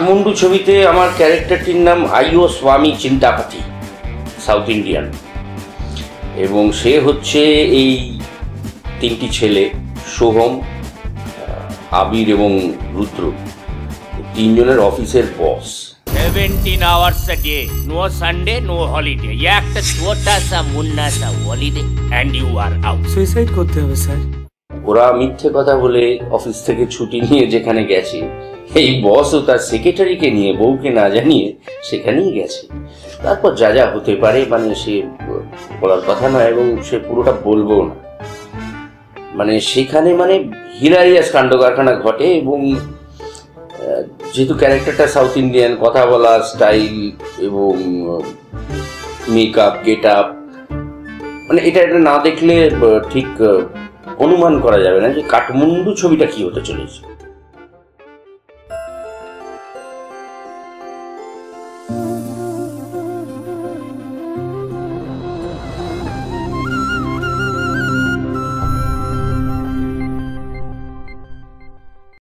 কাঠমান্ডু ছবিতে আমার ক্যারেক্টারটির নাম আইয়োস্বামী চিন্তাপাতি, সাউথ ইন্ডিয়ান, এবং সে হচ্ছে এই তিনটি ছেলে সোহম, আবির এবং রুদ্র, তিনজনের অফিসের বস। 17 hours a day, no Sunday, no holiday. ये একটা ছোটা সা মুন্না সা holiday and you are out. Suicide করতে হবে স্যার। ওরা মিথ্যে কথা বলে অফিস থেকে ছুটি নিয়ে যেখানে গেছে, এই বসও তার সেক্রেটারিকে নিয়ে বউকে না জানিয়ে সেখানেই গেছে। তারপর যা যা হতে পারে মানে সে বলার কথা নয়, এবং সে পুরোটা বলবো না। মানে সেখানে মানে হিলারিয়াস কাণ্ড কারখানা ঘটে, এবং যেহেতু ক্যারেক্টারটা সাউথ ইন্ডিয়ান, কথা বলা স্টাইল এবং মেকআপ, গেট আপ, মানে এটা না দেখলে ঠিক অনুমান করা যাবে না যে কাঠমান্ডু ছবিটা কি হতে চলেছে।